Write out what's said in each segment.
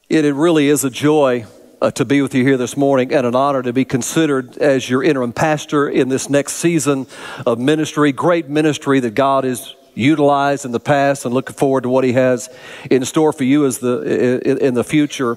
It really is a joy to be with you here this morning, and an honor to be considered as your interim pastor in this next season of ministry. Great ministry that God has utilized in the past, and looking forward to what He has in store for you in the future.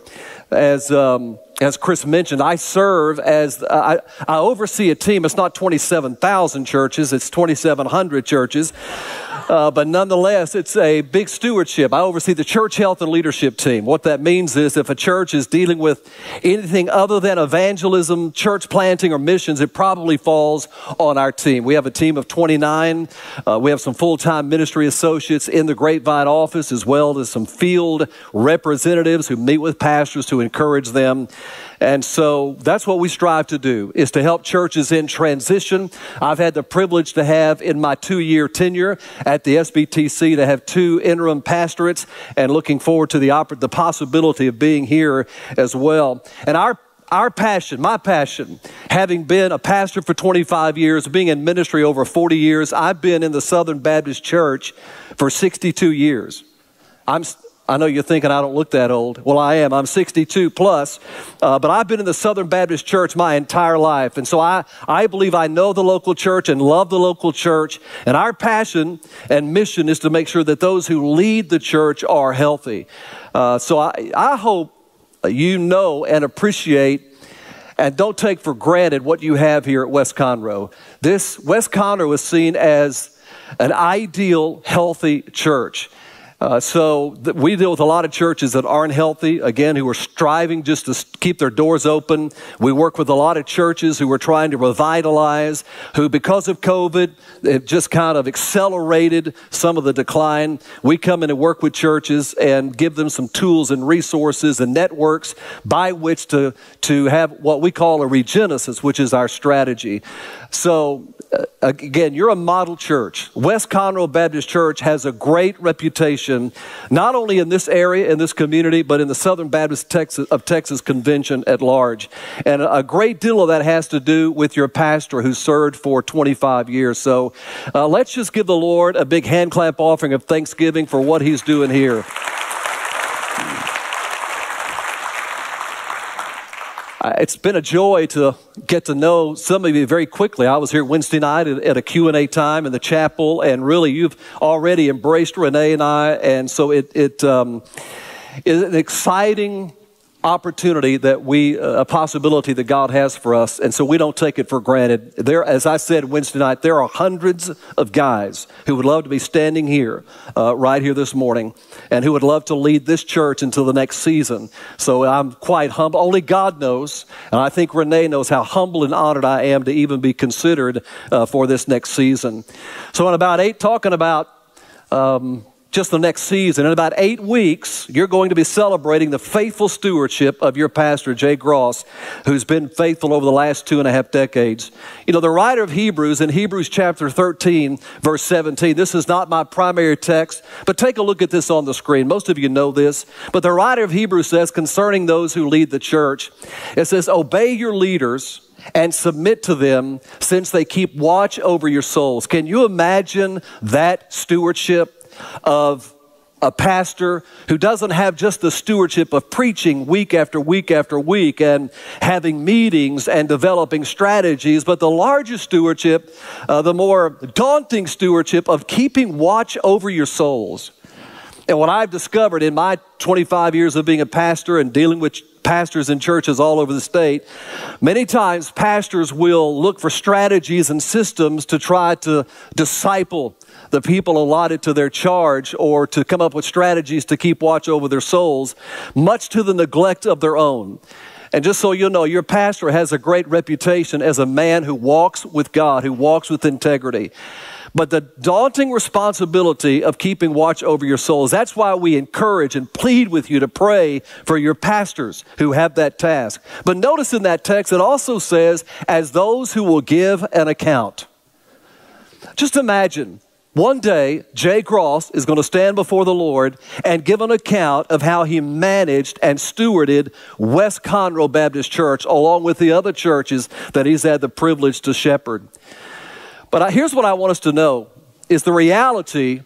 As Chris mentioned, I serve as, I oversee a team. It's not 27,000 churches, it's 2,700 churches. But nonetheless, it's a big stewardship. I oversee the church health and leadership team. What that means is if a church is dealing with anything other than evangelism, church planting, or missions, it probably falls on our team. We have a team of 29. We have some full-time ministry associates in the Grapevine office, as well as some field representatives who meet with pastors to encourage them. And so that's what we strive to do, is to help churches in transition. I've had the privilege to have, in my 2-year tenure at the SBTC, to have 2 interim pastorates, and looking forward to the possibility of being here as well. And our passion, my passion, having been a pastor for 25 years, being in ministry over 40 years, I've been in the Southern Baptist Church for 62 years. I know you're thinking I don't look that old. Well, I am. I'm 62 plus, but I've been in the Southern Baptist Church my entire life. And so I believe I know the local church and love the local church. And our passion and mission is to make sure that those who lead the church are healthy. So I hope you know and appreciate and don't take for granted what you have here at West Conroe. This West Conroe is seen as an ideal, healthy church. We deal with a lot of churches that aren't healthy, again, who are striving just to keep their doors open. We work with a lot of churches who are trying to revitalize, who because of COVID, it just kind of accelerated some of the decline. We come in and work with churches and give them some tools and resources and networks by which to have what we call a regenesis, which is our strategy. So again, you're a model church. West Conroe Baptist Church has a great reputation, not only in this area, in this community, but in the Southern Baptist Texas Convention at large. And a great deal of that has to do with your pastor who served for 25 years. So let's just give the Lord a big hand clap offering of thanksgiving for what He's doing here. It's been a joy to get to know some of you very quickly. I was here Wednesday night at a Q&A time in the chapel, and really you've already embraced Renee and I, and so it is an exciting opportunity that a possibility that God has for us, and so we don't take it for granted. There, as I said Wednesday night, there are hundreds of guys who would love to be standing here, right here this morning, and who would love to lead this church until the next season. So I'm quite humble. Only God knows, and I think Renee knows how humble and honored I am to even be considered for this next season. So in about just the next season, in about 8 weeks, you're going to be celebrating the faithful stewardship of your pastor, Jay Gross, who's been faithful over the last 2.5 decades. You know, the writer of Hebrews, in Hebrews chapter 13, verse 17, this is not my primary text, but take a look at this on the screen. Most of you know this, but the writer of Hebrews says, concerning those who lead the church, it says, obey your leaders and submit to them, since they keep watch over your souls. Can you imagine that stewardship of a pastor who doesn't have just the stewardship of preaching week after week after week and having meetings and developing strategies, but the larger stewardship, the more daunting stewardship of keeping watch over your souls? And what I've discovered in my 25 years of being a pastor and dealing with pastors in churches all over the state, many times pastors will look for strategies and systems to try to disciple the people allotted to their charge, or to come up with strategies to keep watch over their souls, much to the neglect of their own. And just so you know, your pastor has a great reputation as a man who walks with God, who walks with integrity. But the daunting responsibility of keeping watch over your souls, that's why we encourage and plead with you to pray for your pastors who have that task. But notice in that text, it also says, as those who will give an account. Just imagine, one day, Jay Gross is going to stand before the Lord and give an account of how he managed and stewarded West Conroe Baptist Church, along with the other churches that he's had the privilege to shepherd. But here's what I want us to know, is the reality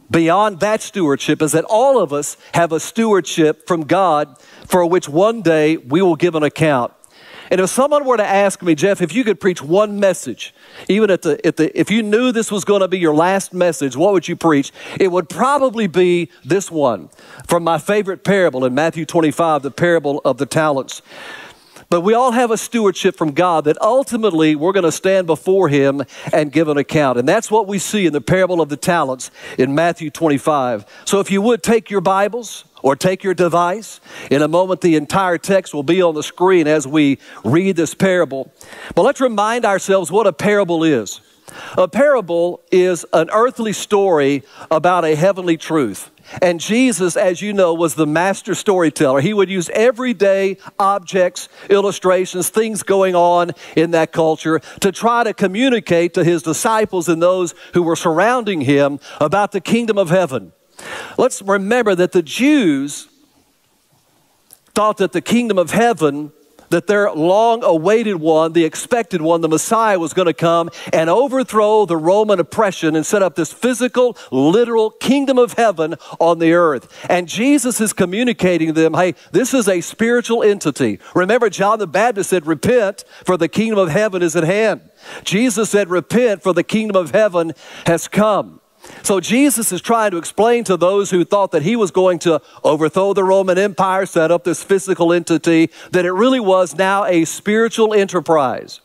beyond that stewardship is that all of us have a stewardship from God for which one day we will give an account. And if someone were to ask me, Jeff, if you could preach one message, even if you knew this was going to be your last message, what would you preach? It would probably be this one from my favorite parable in Matthew 25, the parable of the talents. But we all have a stewardship from God that ultimately we're going to stand before Him and give an account. And that's what we see in the parable of the talents in Matthew 25. So if you would take your Bibles or take your device. In a moment, the entire text will be on the screen as we read this parable. But let's remind ourselves what a parable is. A parable is an earthly story about a heavenly truth. And Jesus, as you know, was the master storyteller. He would use everyday objects, illustrations, things going on in that culture to try to communicate to His disciples and those who were surrounding Him about the kingdom of heaven. Let's remember that the Jews thought that the kingdom of heaven, that their long-awaited one, the expected one, the Messiah, was going to come and overthrow the Roman oppression and set up this physical, literal kingdom of heaven on the earth. And Jesus is communicating to them, hey, this is a spiritual entity. Remember, John the Baptist said, repent, for the kingdom of heaven is at hand. Jesus said, repent, for the kingdom of heaven has come. So Jesus is trying to explain to those who thought that He was going to overthrow the Roman Empire, set up this physical entity, that it really was now a spiritual enterprise.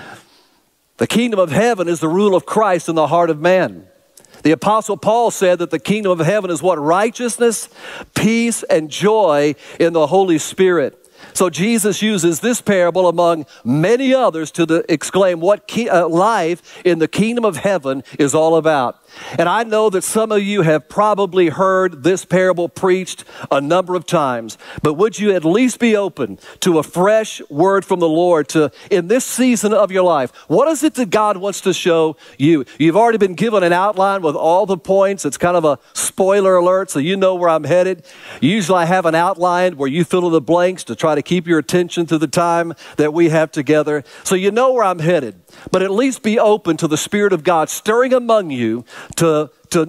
The kingdom of heaven is the rule of Christ in the heart of man. The Apostle Paul said that the kingdom of heaven is what? Righteousness, peace, and joy in the Holy Spirit. So Jesus uses this parable among many others to exclaim what life in the kingdom of heaven is all about. And I know that some of you have probably heard this parable preached a number of times, but would you at least be open to a fresh word from the Lord in this season of your life? What is it that God wants to show you? You've already been given an outline with all the points. It's kind of a spoiler alert, so you know where I'm headed. Usually I have an outline where you fill in the blanks to try to keep your attention through the time that we have together. So you know where I'm headed, but at least be open to the Spirit of God stirring among you to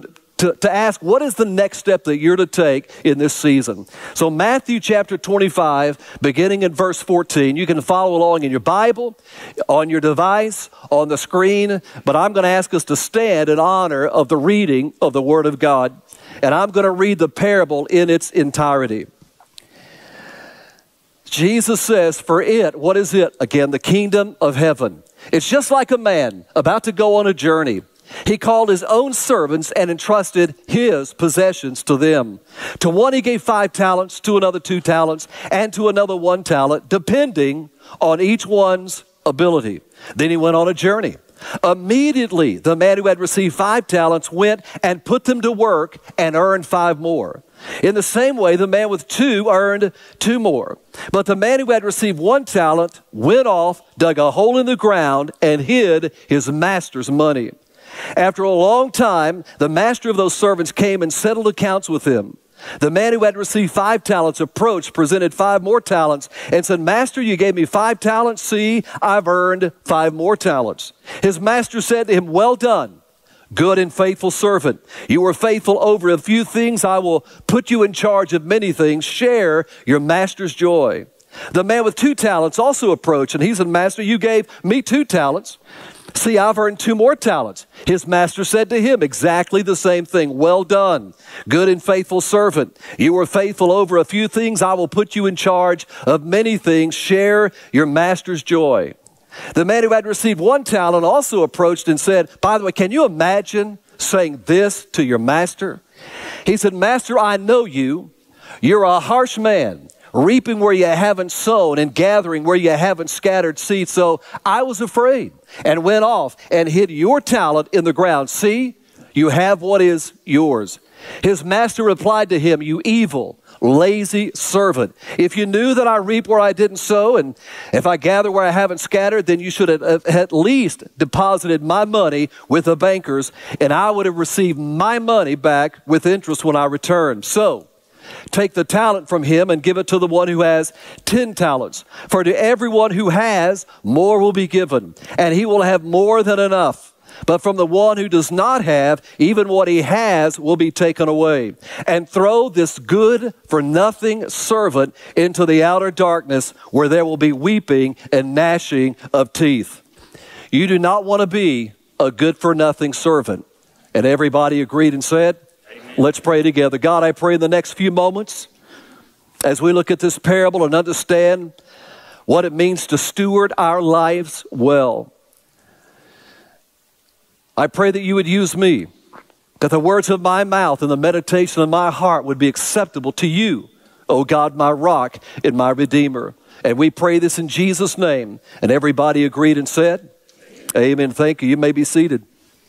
ask, what is the next step that you're to take in this season? So Matthew chapter 25, beginning in verse 14, you can follow along in your Bible, on your device, on the screen, but I'm going to ask us to stand in honor of the reading of the Word of God. And I'm going to read the parable in its entirety. Jesus says, for it, what is it? Again, the kingdom of heaven. It's just like a man about to go on a journey. He called his own servants and entrusted his possessions to them. To one he gave 5 talents, to another 2 talents, and to another 1 talent, depending on each one's ability. Then he went on a journey. Immediately, the man who had received 5 talents went and put them to work and earned 5 more. In the same way, the man with 2 earned 2 more. But the man who had received 1 talent went off, dug a hole in the ground, and hid his master's money. After a long time, the master of those servants came and settled accounts with him. The man who had received 5 talents approached, presented 5 more talents, and said, Master, you gave me 5 talents. See, I've earned 5 more talents. His master said to him, well done, good and faithful servant. You were faithful over a few things. I will put you in charge of many things. Share your master's joy. The man with 2 talents also approached, and he said, Master, you gave me 2 talents. See, I've earned 2 more talents. His master said to him exactly the same thing. Well done, good and faithful servant. You were faithful over a few things. I will put you in charge of many things. Share your master's joy. The man who had received 1 talent also approached and said, by the way, can you imagine saying this to your master? He said, Master, I know you. You're a harsh man, reaping where you haven't sown and gathering where you haven't scattered seed. So I was afraid and went off and hid your talent in the ground. See, you have what is yours. His master replied to him, you evil, lazy servant. If you knew that I reap where I didn't sow, and if I gather where I haven't scattered, then you should have at least deposited my money with the bankers, and I would have received my money back with interest when I returned. So take the talent from him and give it to the one who has 10 talents. For to everyone who has, more will be given, and he will have more than enough. But from the one who does not have, even what he has will be taken away. And throw this good-for-nothing servant into the outer darkness, where there will be weeping and gnashing of teeth. You do not want to be a good-for-nothing servant. And everybody agreed and said, amen. Let's pray together. God, I pray in the next few moments, as we look at this parable and understand what it means to steward our lives well, I pray that you would use me, that the words of my mouth and the meditation of my heart would be acceptable to you, O God, my rock and my redeemer. And we pray this in Jesus' name. And everybody agreed and said, amen. Thank you. You may be seated.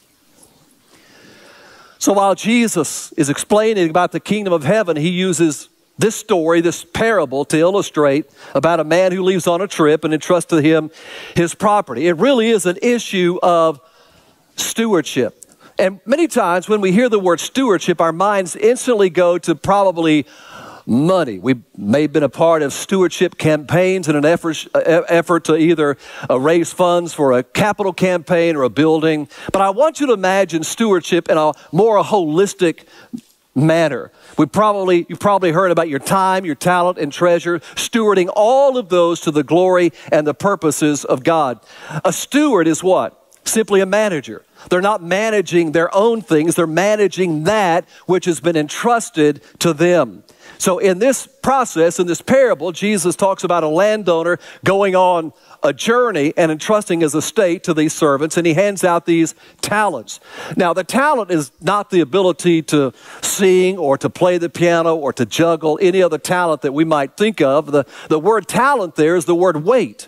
So while Jesus is explaining about the kingdom of heaven, he uses this story, this parable, to illustrate about a man who leaves on a trip and entrusts to him his property. It really is an issue of stewardship. And many times when we hear the word stewardship, our minds instantly go to probably money. We may have been a part of stewardship campaigns in an effort to either raise funds for a capital campaign or a building. But I want you to imagine stewardship in a more holistic manner. You've probably heard about your time, your talent, and treasure, stewarding all of those to the glory and the purposes of God. A steward is what? Simply a manager. They're not managing their own things. They're managing that which has been entrusted to them. So in this process, in this parable, Jesus talks about a landowner going on a journey and entrusting his estate to these servants, and he hands out these talents. Now, the talent is not the ability to sing or to play the piano or to juggle, any other talent that we might think of. The word talent there is the word weight.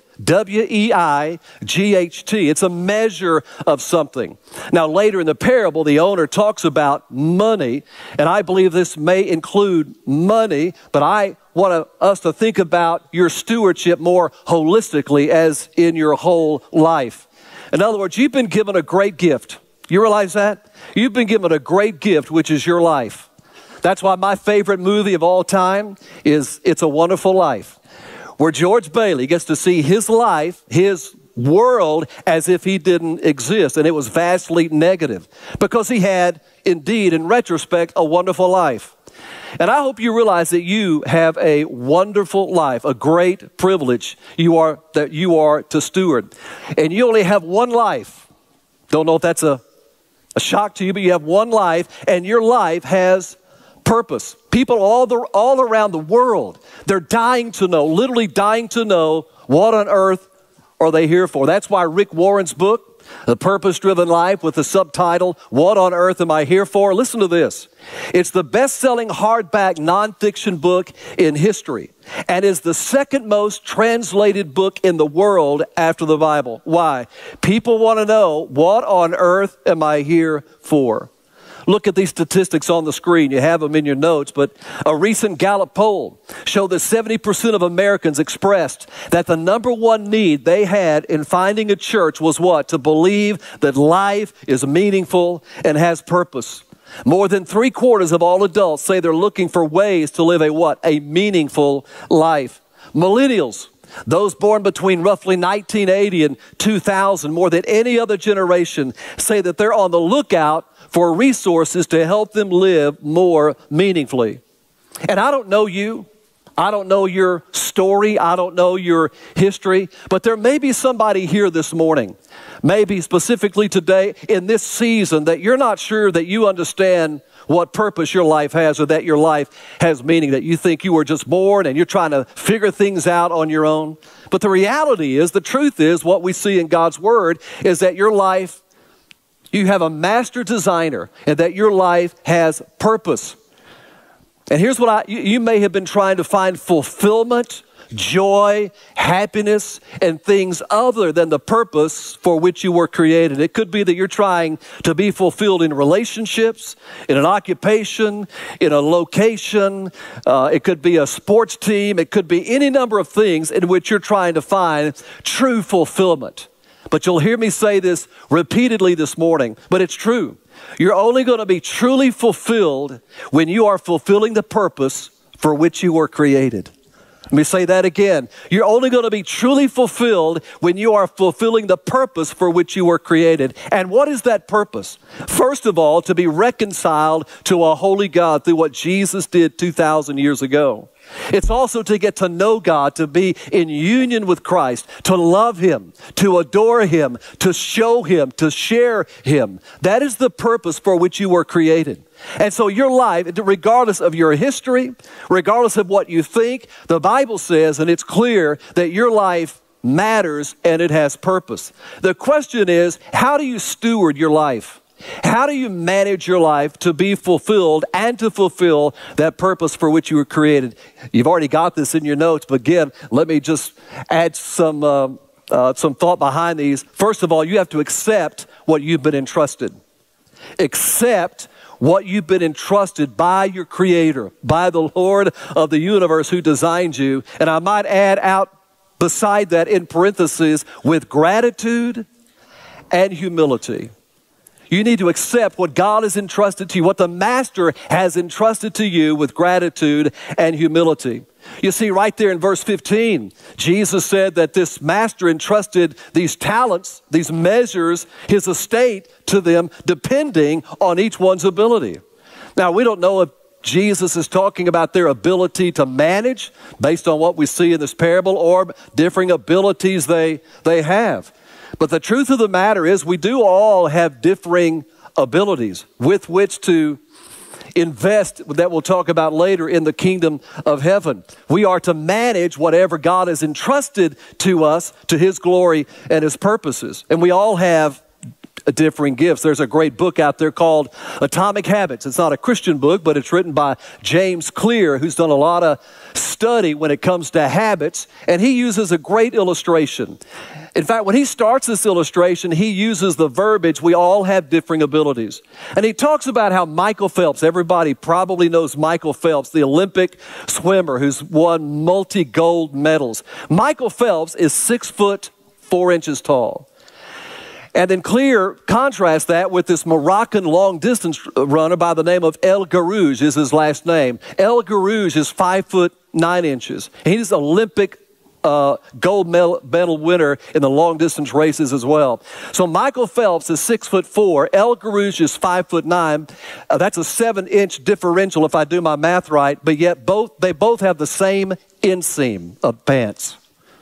W-E-I-G-H-T. It's a measure of something. Now, later in the parable, the owner talks about money, and I believe this may include money, but I want us to think about your stewardship more holistically, as in your whole life. In other words, you've been given a great gift. You realize that? You've been given a great gift, which is your life. That's why my favorite movie of all time is It's a Wonderful Life, where George Bailey gets to see his life, his world, as if he didn't exist. And it was vastly negative because he had, indeed, in retrospect, a wonderful life. And I hope you realize that you have a wonderful life, a great privilege that you are to steward. And you only have one life. Don't know if that's a shock to you, but you have one life, and your life has purpose. People all around the world, they're dying to know, literally dying to know, what on earth are they here for? That's why Rick Warren's book, The Purpose-Driven Life, with the subtitle, What on Earth Am I Here For? Listen to this. It's the best-selling hardback nonfiction book in history, and is the second most translated book in the world after the Bible. Why? People want to know, what on earth am I here for? Look at these statistics on the screen. You have them in your notes, but a recent Gallup poll showed that 70% of Americans expressed that the number one need they had in finding a church was what? To believe that life is meaningful and has purpose. More than 3/4 of all adults say they're looking for ways to live a what? A meaningful life. Millennials, those born between roughly 1980 and 2000, more than any other generation, say that they're on the lookout for resources to help them live more meaningfully. And I don't know you. I don't know your story. I don't know your history. But there may be somebody here this morning, maybe specifically today in this season, that you're not sure that you understand what purpose your life has, or that your life has meaning, that you think you were just born and you're trying to figure things out on your own. But the reality is, the truth is, what we see in God's Word is that your life, you have a master designer, and that your life has purpose. And here's what you may have been trying to find fulfillment, joy, happiness, and things other than the purpose for which you were created. It could be that you're trying to be fulfilled in relationships, in an occupation, in a location. It could be a sports team. It could be any number of things in which you're trying to find true fulfillment. But you'll hear me say this repeatedly this morning, but it's true. You're only going to be truly fulfilled when you are fulfilling the purpose for which you were created. Let me say that again. You're only going to be truly fulfilled when you are fulfilling the purpose for which you were created. And what is that purpose? First of all, to be reconciled to a holy God through what Jesus did 2,000 years ago. It's also to get to know God, to be in union with Christ, to love Him, to adore Him, to show Him, to share Him. That is the purpose for which you were created. And so your life, regardless of your history, regardless of what you think, the Bible says, and it's clear, that your life matters and it has purpose. The question is, how do you steward your life? How do you manage your life to be fulfilled and to fulfill that purpose for which you were created? You've already got this in your notes, but again, let me just add some thought behind these. First of all, you have to accept what you've been entrusted. Accept what you've been entrusted by your Creator, by the Lord of the universe who designed you. And I might add out beside that in parentheses, with gratitude and humility. You need to accept what God has entrusted to you, what the Master has entrusted to you with gratitude and humility. You see right there in verse 15, Jesus said that this Master entrusted these talents, these measures, his estate to them, depending on each one's ability. Now, we don't know if Jesus is talking about their ability to manage based on what we see in this parable or differing abilities they have. But the truth of the matter is we do all have differing abilities with which to invest, that we'll talk about later, in the kingdom of heaven. We are to manage whatever God has entrusted to us to His glory and His purposes. And we all have differing gifts. There's a great book out there called Atomic Habits. It's not a Christian book, but it's written by James Clear, who's done a lot of study when it comes to habits, and he uses a great illustration. In fact, when he starts this illustration, he uses the verbiage, we all have differing abilities. And he talks about how Michael Phelps, everybody probably knows Michael Phelps, the Olympic swimmer who's won multi-gold medals. Michael Phelps is 6'4" tall. And then Clear contrasts that with this Moroccan long-distance runner by the name of El Garouge is his last name. El Garouge is 5'9". He's Olympic gold medal winner in the long-distance races as well. So Michael Phelps is 6'4". El Garouge is 5'9". That's a 7-inch differential if I do my math right, but yet they both have the same inseam of pants.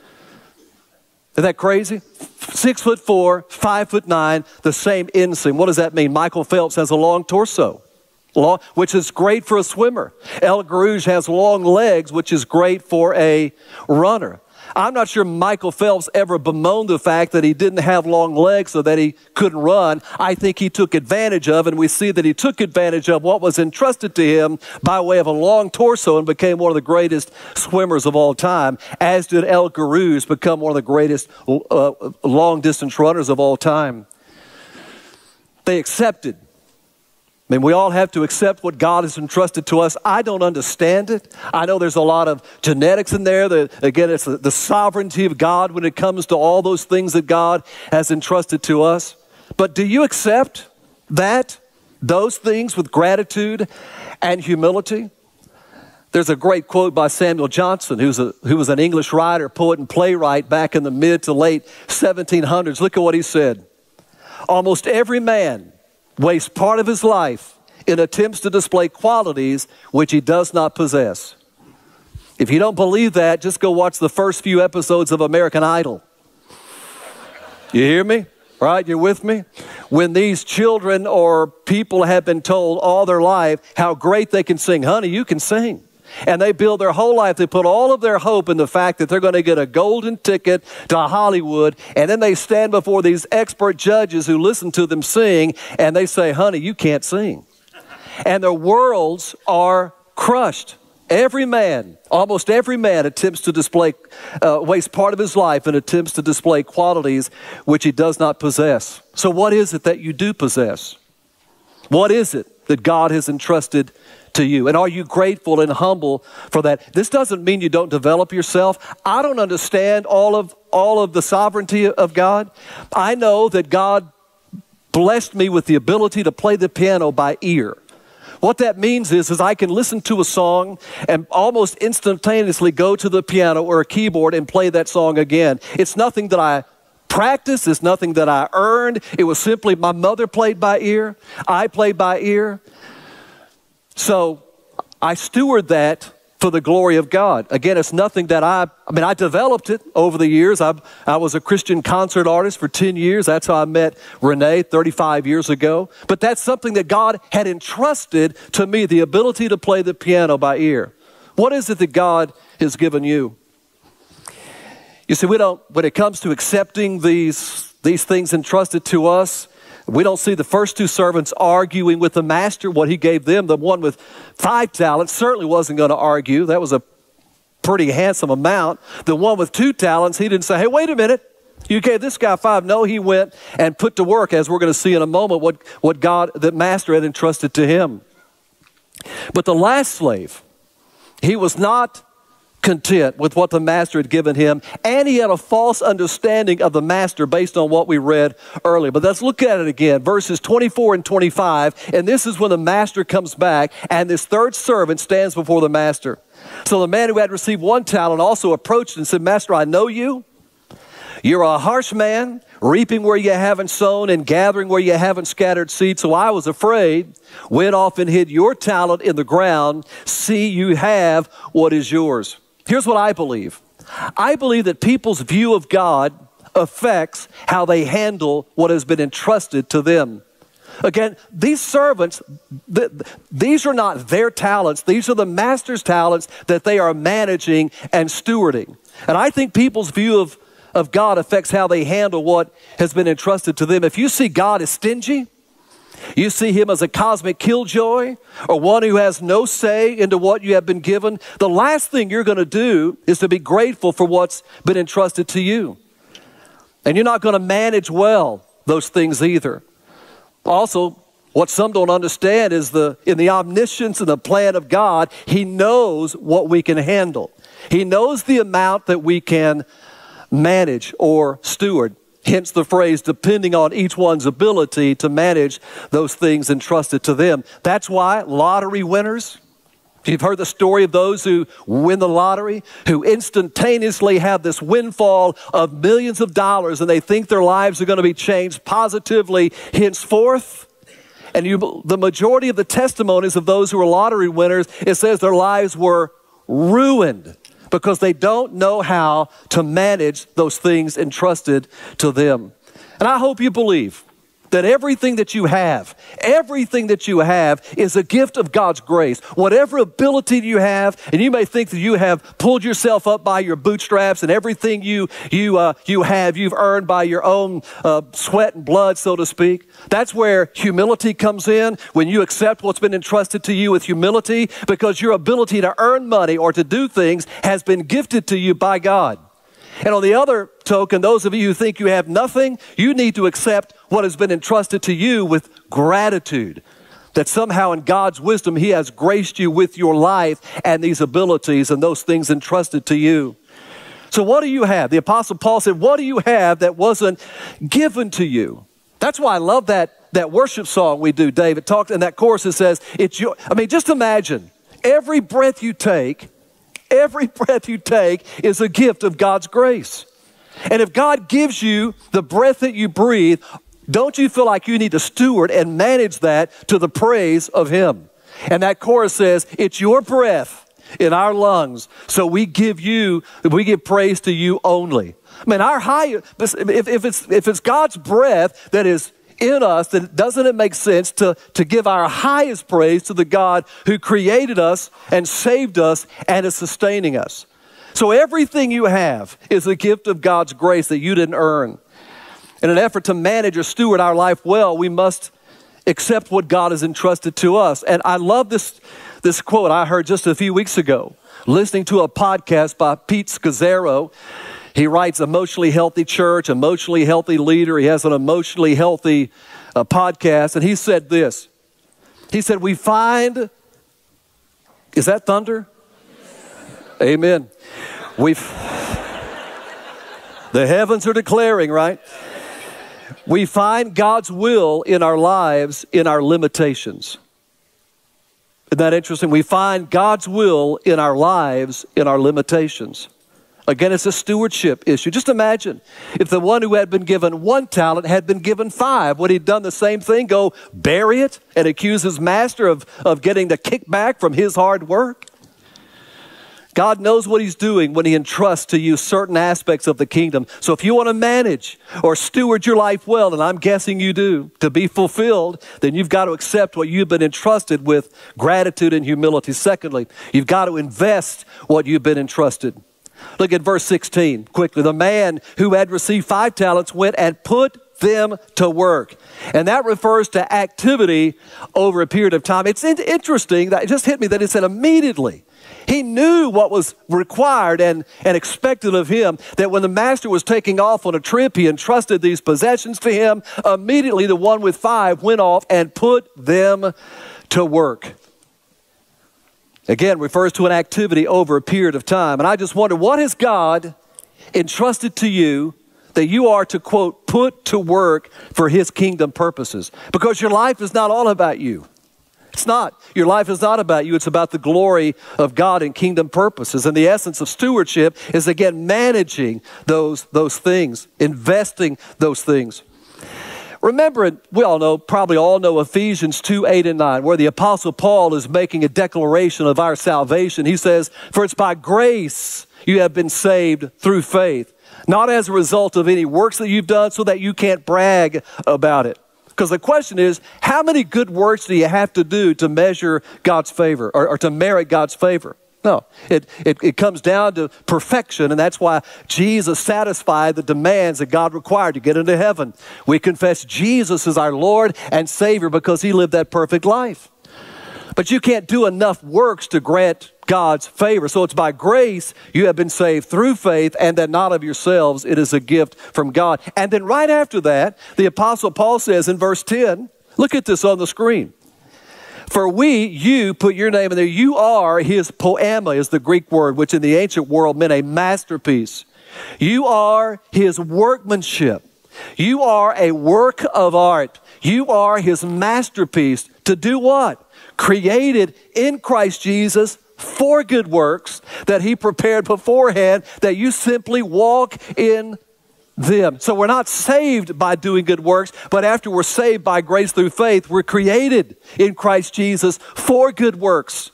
Isn't that crazy? 6'4", 5'9", the same inseam. What does that mean? Michael Phelps has a long torso, which is great for a swimmer. El Garouge has long legs, which is great for a runner. I'm not sure Michael Phelps ever bemoaned the fact that he didn't have long legs so that he couldn't run. I think he took advantage of, and we see that he took advantage of what was entrusted to him by way of a long torso and became one of the greatest swimmers of all time, as did El Garouge become one of the greatest long-distance runners of all time. They accepted. I mean, we all have to accept what God has entrusted to us. I don't understand it. I know there's a lot of genetics in there. Again, it's the sovereignty of God when it comes to all those things that God has entrusted to us. But do you accept those things with gratitude and humility? There's a great quote by Samuel Johnson, who was an English writer, poet, and playwright back in the mid to late 1700s. Look at what he said. Almost every man wastes part of his life in attempts to display qualities which he does not possess. If you don't believe that, just go watch the first few episodes of American Idol. You hear me? Right? You're with me? When these children or people have been told all their life how great they can sing, honey, you can sing. And they build their whole life, they put all of their hope in the fact that they're going to get a golden ticket to Hollywood, and then they stand before these expert judges who listen to them sing, and they say, honey, you can't sing. And their worlds are crushed. Almost every man attempts to display, wastes part of his life and attempts to display qualities which he does not possess. So what is it that you do possess? What is it that God has entrusted to you? And are you grateful and humble for that? This doesn't mean you don't develop yourself. I don't understand all of the sovereignty of God. I know that God blessed me with the ability to play the piano by ear. What that means is I can listen to a song and almost instantaneously go to the piano or a keyboard and play that song again. It's nothing that I practiced. It's nothing that I earned. It was simply my mother played by ear. I played by ear. So I steward that for the glory of God. Again, it's nothing that I developed it over the years. I was a Christian concert artist for 10 years. That's how I met Renee 35 years ago. But that's something that God had entrusted to me, the ability to play the piano by ear. What is it that God has given you? You see, when it comes to accepting these things entrusted to us, we don't see the first two servants arguing with the master what he gave them. The one with 5 talents certainly wasn't going to argue. That was a pretty handsome amount. The one with 2 talents, he didn't say, hey, wait a minute. You gave this guy 5. No, he went and put to work, as we're going to see in a moment, what God, the master, had entrusted to him. But the last slave, he was not content with what the master had given him, and he had a false understanding of the master based on what we read earlier. But let's look at it again, verses 24 and 25, and this is when the master comes back, and this third servant stands before the master. So the man who had received 1 talent also approached and said, Master, I know you. You're a harsh man, reaping where you haven't sown and gathering where you haven't scattered seed. So I was afraid, went off and hid your talent in the ground. See, you have what is yours. Here's what I believe. I believe that people's view of God affects how they handle what has been entrusted to them. Again, these servants, these are not their talents. These are the master's talents that they are managing and stewarding. And I think people's view of God affects how they handle what has been entrusted to them. If you see God as stingy, you see him as a cosmic killjoy, or one who has no say into what you have been given, the last thing you're going to do is to be grateful for what's been entrusted to you. And you're not going to manage well those things either. Also, what some don't understand is in the omniscience and the plan of God, he knows what we can handle. He knows the amount that we can manage or steward. Hence the phrase, depending on each one's ability to manage those things entrusted to them. That's why lottery winners, you've heard the story of those who win the lottery, who instantaneously have this windfall of millions of dollars, and they think their lives are going to be changed positively henceforth. And the majority of the testimonies of those who are lottery winners, it says their lives were ruined, because they don't know how to manage those things entrusted to them. And I hope you believe that everything that you have is a gift of God's grace. Whatever ability you have, and you may think that you have pulled yourself up by your bootstraps, and everything you have, you've earned by your own sweat and blood, so to speak. That's where humility comes in, when you accept what's been entrusted to you with humility, because your ability to earn money or to do things has been gifted to you by God. And on the other token, those of you who think you have nothing, you need to accept what has been entrusted to you with gratitude. That somehow in God's wisdom, he has graced you with your life and these abilities and those things entrusted to you. So what do you have? The Apostle Paul said, what do you have that wasn't given to you? That's why I love that worship song we do, Dave. It talks in that chorus, it says, it's your, just imagine, every breath you take is a gift of God's grace. And if God gives you the breath that you breathe, don't you feel like you need to steward and manage that to the praise of him? And that chorus says, it's your breath in our lungs, so we give praise to you only. If it's God's breath that is in us, then doesn't it make sense to give our highest praise to the God who created us and saved us and is sustaining us? So everything you have is a gift of God's grace that you didn't earn. In an effort to manage or steward our life well, we must accept what God has entrusted to us. And I love this quote I heard just a few weeks ago, listening to a podcast by Pete Scazzaro. He writes Emotionally Healthy Church, Emotionally Healthy Leader. He has an emotionally healthy podcast. And he said this. He said, we find, is that thunder? Amen. The heavens are declaring, right? We find God's will in our lives in our limitations. Isn't that interesting? We find God's will in our lives, in our limitations. Again, it's a stewardship issue. Just imagine if the one who had been given 1 talent had been given 5. Would he have done the same thing? Go bury it and accuse his master of getting the kickback from his hard work? God knows what he's doing when he entrusts to you certain aspects of the kingdom. So if you want to manage or steward your life well, and I'm guessing you do, to be fulfilled, then you've got to accept what you've been entrusted with gratitude and humility. Secondly, you've got to invest what you've been entrusted. Look at verse 16 quickly. The man who had received 5 talents went and put them to work. And that refers to activity over a period of time. It's interesting that it just hit me that it said immediately. He knew what was required and expected of him, that when the master was taking off on a trip, he entrusted these possessions to him. Immediately, the one with 5 went off and put them to work. Again, refers to an activity over a period of time. And I just wonder, what has God entrusted to you that you are to, quote, put to work for his kingdom purposes? Because your life is not all about you. It's not. Your life is not about you. It's about the glory of God and kingdom purposes. And the essence of stewardship is, again, managing those things, investing those things. Remember, we probably all know Ephesians 2:8 and 9, where the Apostle Paul is making a declaration of our salvation. He says, "For it's by grace you have been saved through faith, not as a result of any works that you've done, so that you can't brag about it." Because the question is, how many good works do you have to do to measure God's favor or to merit God's favor? No, it comes down to perfection, and that's why Jesus satisfied the demands that God required to get into heaven. We confess Jesus as our Lord and Savior because he lived that perfect life. But you can't do enough works to grant God's favor. So it's by grace you have been saved through faith, and that not of yourselves. It is a gift from God. And then right after that, the Apostle Paul says in verse 10, look at this on the screen. "For you put your name in there, you are his poema," is the Greek word, which in the ancient world meant a masterpiece. You are his workmanship. You are a work of art. You are his masterpiece. To do what? Created in Christ Jesus for good works that he prepared beforehand, that you simply walk in them. So we're not saved by doing good works, but after we're saved by grace through faith, we're created in Christ Jesus for good works.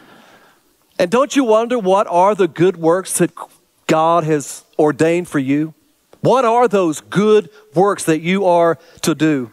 And don't you wonder, what are the good works that God has ordained for you? What are those good works that you are to do?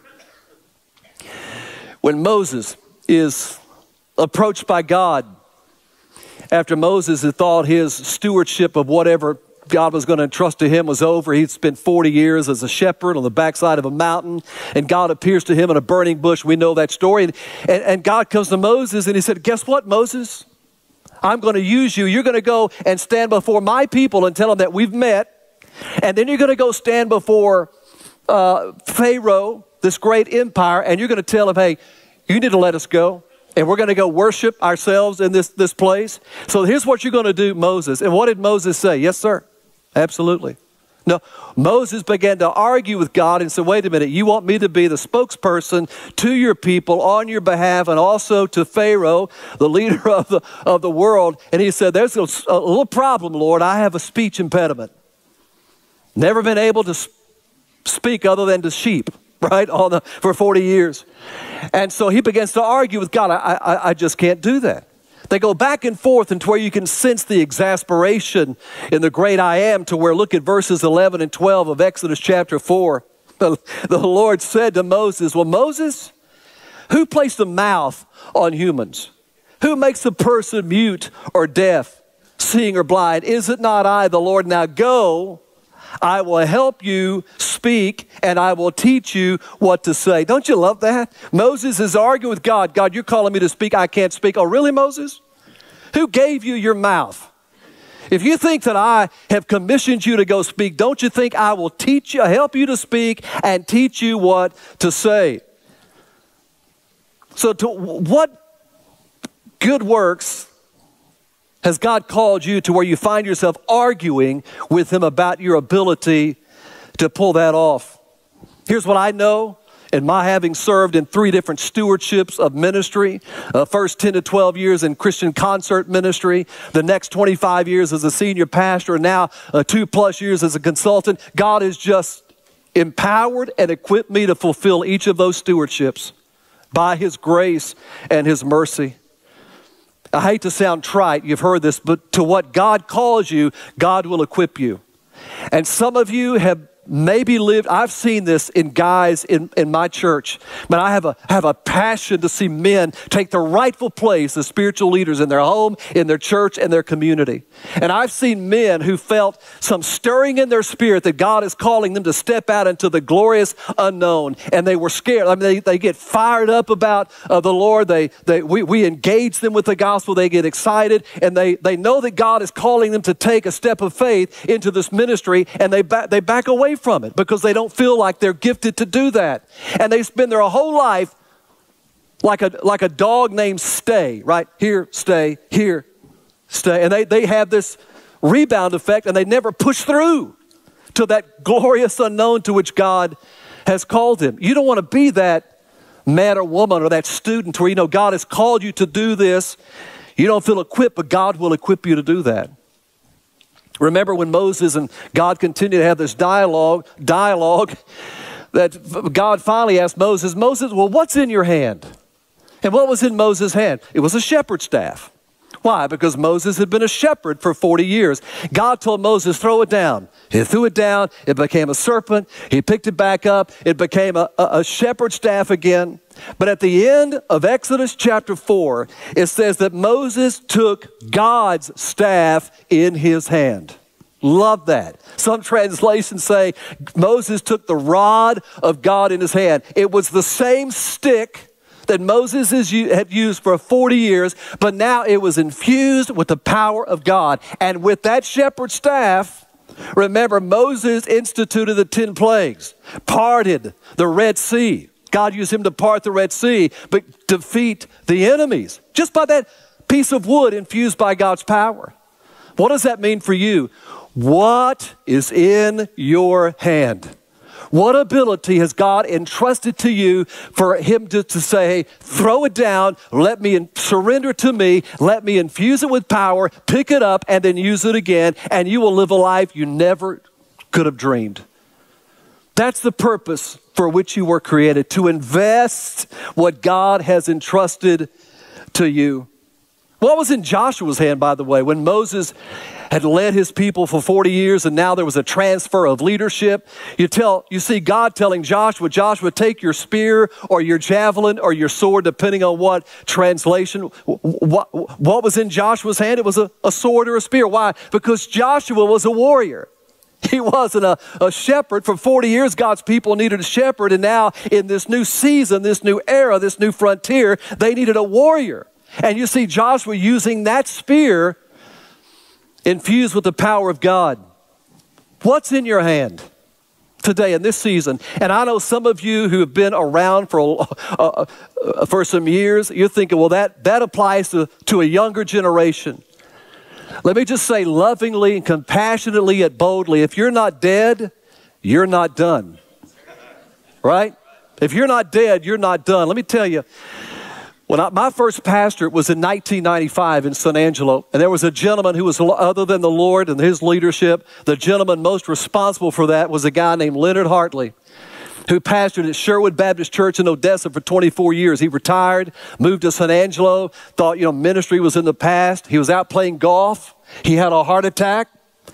When Moses is approached by God, after Moses had thought his stewardship of whatever God was going to entrust to him was over, he'd spent 40 years as a shepherd on the backside of a mountain, and God appears to him in a burning bush. We know that story. And God comes to Moses and he said, "Guess what, Moses? I'm going to use you. You're going to go and stand before my people and tell them that we've met. And then you're going to go stand before Pharaoh, this great empire, and you're going to tell him, hey, you need to let us go. And we're going to go worship ourselves in this place. So here's what you're going to do, Moses." And what did Moses say? Yes, sir. Absolutely. No, Moses began to argue with God and said, wait a minute, you want me to be the spokesperson to your people on your behalf and also to Pharaoh, the leader of the world. And he said, there's a little problem, Lord. I have a speech impediment. Never been able to speak other than to sheep, right, for 40 years. And so he begins to argue with God. I just can't do that. They go back and forth into where you can sense the exasperation in the great I am, to where, look at verses 11 and 12 of Exodus chapter 4. The Lord said to Moses, well, Moses, who placed a mouth on humans? Who makes a person mute or deaf, seeing or blind? Is it not I, the Lord? Now go, I will help you speak, and I will teach you what to say. Don't you love that? Moses is arguing with God. God, you're calling me to speak. I can't speak. Oh, really, Moses? Who gave you your mouth? If you think that I have commissioned you to go speak, don't you think I will teach you, help you to speak, and teach you what to say? So to what good works has God called you to where you find yourself arguing with him about your ability to pull that off? Here's what I know. And my having served in 3 different stewardships of ministry, first 10 to 12 years in Christian concert ministry, the next 25 years as a senior pastor, and now 2+ years as a consultant, God has just empowered and equipped me to fulfill each of those stewardships by His grace and His mercy. I hate to sound trite, you've heard this, but to what God calls you, God will equip you. And some of you have maybe lived, I've seen this in guys in my church, but I have a passion to see men take the rightful place as spiritual leaders in their home, in their church, and their community. And I've seen men who felt some stirring in their spirit that God is calling them to step out into the glorious unknown. And they were scared. I mean, they get fired up about the Lord. We engage them with the gospel. They get excited, and they know that God is calling them to take a step of faith into this ministry, and they back away from it because they don't feel like they're gifted to do that. And they spend their whole life like a dog named Stay, right? Here, stay, here, stay. And they have this rebound effect, and they never push through to that glorious unknown to which God has called them. You don't want to be that man or woman or that student where you know God has called you to do this. You don't feel equipped, but God will equip you to do that. Remember when Moses and God continued to have this dialogue that God finally asked Moses, well, what's in your hand? And what was in Moses' hand? It was a shepherd's staff. Why? Because Moses had been a shepherd for 40 years. God told Moses, throw it down. He threw it down. It became a serpent. He picked it back up. It became a shepherd's staff again. But at the end of Exodus chapter 4, it says that Moses took God's staff in his hand. Love that. Some translations say Moses took the rod of God in his hand. It was the same stick that Moses had used for 40 years, but now it was infused with the power of God. And with that shepherd's staff, remember, Moses instituted the 10 plagues, parted the Red Sea. God used him to part the Red Sea, but defeat the enemies just by that piece of wood infused by God's power. What does that mean for you? What is in your hand? What ability has God entrusted to you for him to say, throw it down, let me surrender to me, let me infuse it with power, pick it up, and then use it again, and you will live a life you never could have dreamed. That's the purpose for which you were created, to invest what God has entrusted to you. What was in Joshua's hand, by the way, when Moses had led his people for 40 years and now there was a transfer of leadership? You see God telling Joshua, take your spear or your javelin or your sword, depending on what translation. What was in Joshua's hand? It was a sword or a spear. Why? Because Joshua was a warrior. He wasn't a shepherd. For 40 years, God's people needed a shepherd. And now in this new season, this new era, this new frontier, they needed a warrior. And you see Joshua using that spear infused with the power of God. What's in your hand today in this season? And I know some of you who have been around for some years, you're thinking, well, that applies to a younger generation. Let me just say lovingly and compassionately yet boldly, if you're not dead, you're not done. Right? If you're not dead, you're not done. Let me tell you, my first pastorate was in 1995 in San Angelo, and there was a gentleman who was other than the Lord and his leadership. The gentleman most responsible for that was a guy named Leonard Hartley, who pastored at Sherwood Baptist Church in Odessa for 24 years. He retired, moved to San Angelo, thought, ministry was in the past. He was out playing golf. He had a heart attack.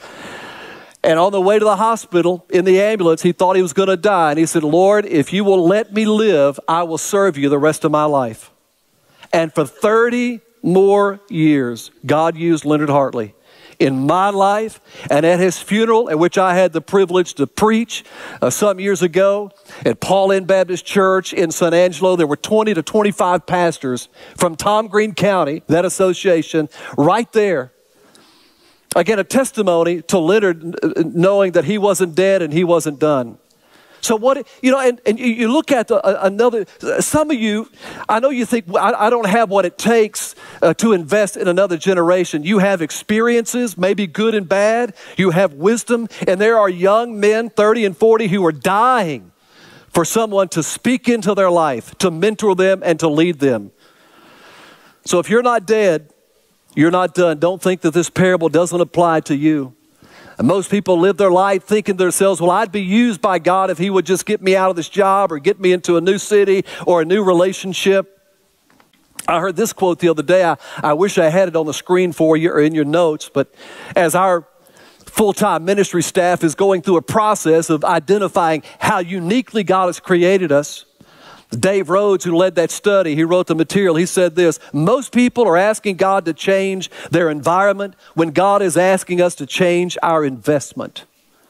And on the way to the hospital in the ambulance, he thought he was going to die. And he said, Lord, if you will let me live, I will serve you the rest of my life. And for 30 more years, God used Leonard Hartley in my life, and at his funeral, at which I had the privilege to preach some years ago at Pauline Baptist Church in San Angelo. There were 20 to 25 pastors from Tom Green County, that association, right there. Again, a testimony to Leonard knowing that he wasn't dead and he wasn't done. So what, and you look at some of you, I know you think, I don't have what it takes to invest in another generation. You have experiences, maybe good and bad. You have wisdom, and there are young men, 30 and 40, who are dying for someone to speak into their life, to mentor them and to lead them. So if you're not dead, you're not done. Don't think that this parable doesn't apply to you. And most people live their life thinking to themselves, well, I'd be used by God if he would just get me out of this job or get me into a new city or a new relationship. I heard this quote the other day. I wish I had it on the screen for you or in your notes, but as our full-time ministry staff is going through a process of identifying how uniquely God has created us, Dave Rhodes, who led that study, he wrote the material. He said this: most people are asking God to change their environment when God is asking us to change our investment.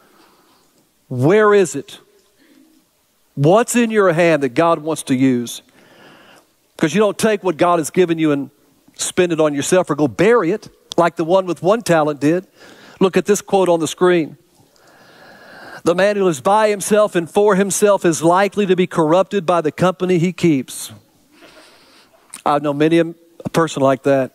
Where is it? What's in your hand that God wants to use? Because you don't take what God has given you and spend it on yourself or go bury it like the one with one talent did. Look at this quote on the screen. The man who lives by himself and for himself is likely to be corrupted by the company he keeps. I know many a person like that.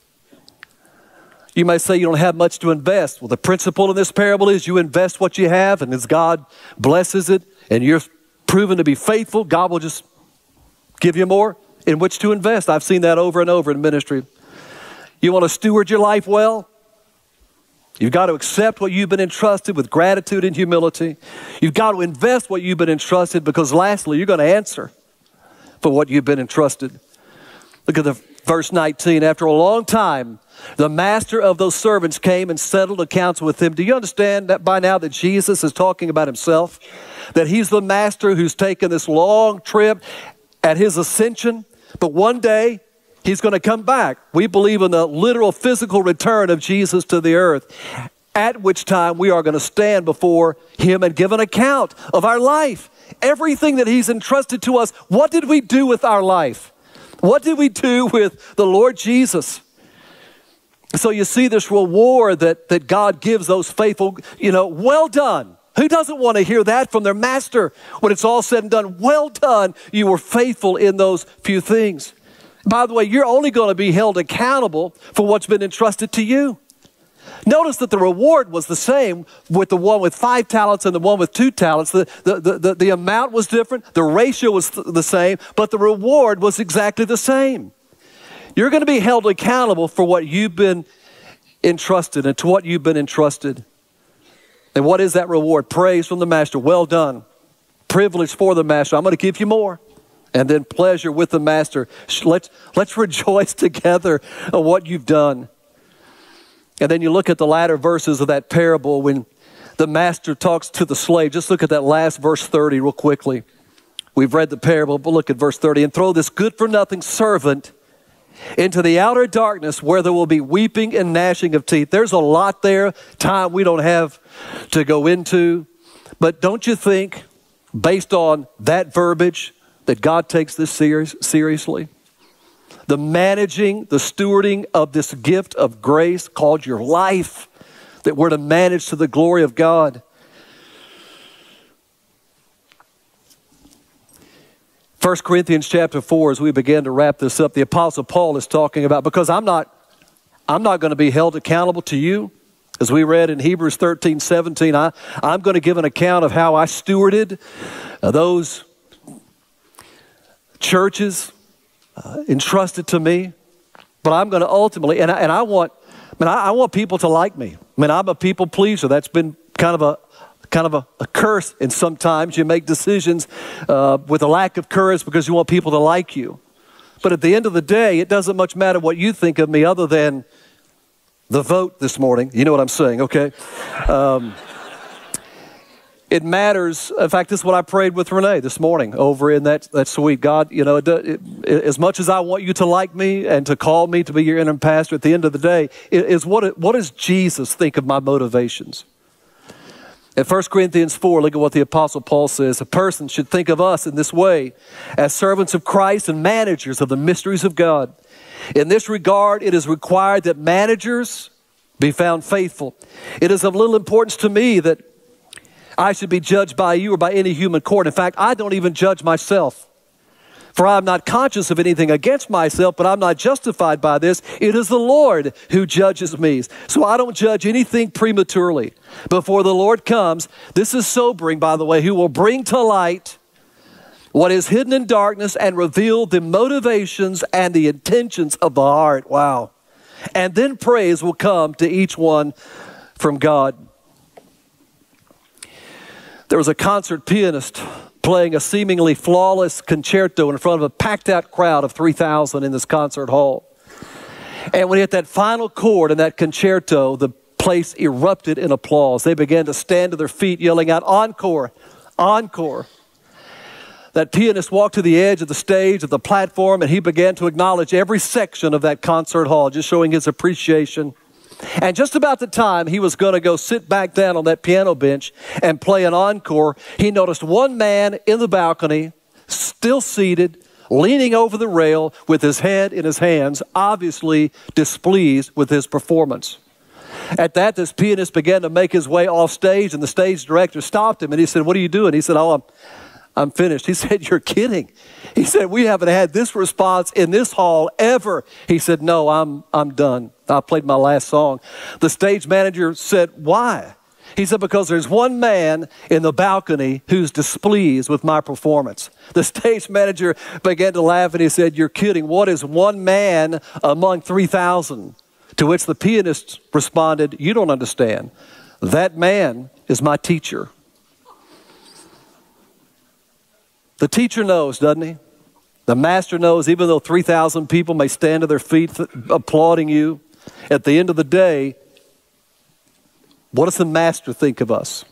You may say you don't have much to invest. Well, the principle in this parable is you invest what you have, and as God blesses it and you're proven to be faithful, God will just give you more in which to invest. I've seen that over and over in ministry. You want to steward your life well? You've got to accept what you've been entrusted with gratitude and humility. You've got to invest what you've been entrusted, because lastly, you're going to answer for what you've been entrusted. Look at the verse 19. After a long time, the master of those servants came and settled accounts with him. Do you understand that by now that Jesus is talking about himself? That he's the master who's taken this long trip at his ascension, but one day he's going to come back. We believe in the literal physical return of Jesus to the earth, at which time we are going to stand before him and give an account of our life. Everything that he's entrusted to us. What did we do with our life? What did we do with the Lord Jesus? So you see this reward that God gives those faithful, well done. Who doesn't want to hear that from their master when it's all said and done? Well done, you were faithful in those few things. By the way, you're only going to be held accountable for what's been entrusted to you. Notice that the reward was the same with the one with 5 talents and the one with 2 talents. The amount was different. The ratio was the same, but the reward was exactly the same. You're going to be held accountable for what you've been entrusted and to what you've been entrusted. And what is that reward? Praise from the master. Well done. Privilege for the master. I'm going to give you more. And then pleasure with the master. Let's rejoice together on what you've done. And then you look at the latter verses of that parable when the master talks to the slave. Just look at that last verse 30 real quickly. We've read the parable, but look at verse 30. And throw this good-for-nothing servant into the outer darkness where there will be weeping and gnashing of teeth. There's a lot there, time we don't have to go into. But don't you think, based on that verbiage, that God takes this seriously? The managing, the stewarding of this gift of grace called your life, that we're to manage to the glory of God. 1 Corinthians chapter 4, as we begin to wrap this up, the Apostle Paul is talking about, because I'm not going to be held accountable to you. As we read in Hebrews 13:17, I'm going to give an account of how I stewarded those churches entrusted to me. But I'm going to ultimately, and I want people to like me. I'm a people pleaser. That's been kind of a curse, and sometimes you make decisions with a lack of courage because you want people to like you. But at the end of the day, it doesn't much matter what you think of me other than the vote this morning. You know what I'm saying, okay? It matters. In fact, this is what I prayed with Renee this morning over in that suite. God, as much as I want you to like me and to call me to be your interim pastor, at the end of the day, what does Jesus think of my motivations? In 1 Corinthians 4, look at what the Apostle Paul says. A person should think of us in this way, as servants of Christ and managers of the mysteries of God. In this regard, it is required that managers be found faithful. It is of little importance to me that I should be judged by you or by any human court. In fact, I don't even judge myself. For I am not conscious of anything against myself, but I'm not justified by this. It is the Lord who judges me. So I don't judge anything prematurely. Before the Lord comes, this is sobering, by the way, who will bring to light what is hidden in darkness and reveal the motivations and the intentions of the heart. Wow. And then praise will come to each one from God. There was a concert pianist playing a seemingly flawless concerto in front of a packed out crowd of 3,000 in this concert hall. And when he hit that final chord in that concerto, the place erupted in applause. They began to stand to their feet yelling out, "Encore, encore." That pianist walked to the edge of the stage, of the platform, and he began to acknowledge every section of that concert hall, just showing his appreciation. And just about the time he was going to go sit back down on that piano bench and play an encore, he noticed one man in the balcony, still seated, leaning over the rail with his head in his hands, obviously displeased with his performance. At that, this pianist began to make his way off stage, and the stage director stopped him, and he said, "What are you doing?" He said, "Oh, I'm finished." He said, "You're kidding." He said, "We haven't had this response in this hall ever." He said, "No, I'm done. I played my last song." The stage manager said, "Why?" He said, "Because there's one man in the balcony who's displeased with my performance." The stage manager began to laugh and he said, "You're kidding. What is one man among 3,000? To which the pianist responded, "You don't understand. That man is my teacher." The teacher knows, doesn't he? The master knows, even though 3,000 people may stand to their feet applauding you, at the end of the day, what does the master think of us?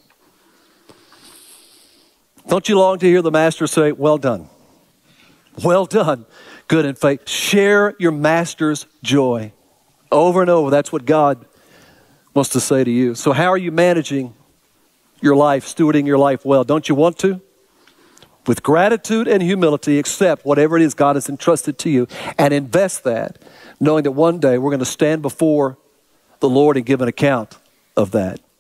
Don't you long to hear the master say, "Well done. Well done, good and faithful." Share your master's joy. Over and over, that's what God wants to say to you. So how are you managing your life, stewarding your life well? Don't you want to? With gratitude and humility, accept whatever it is God has entrusted to you and invest that, knowing that one day we're going to stand before the Lord and give an account of that.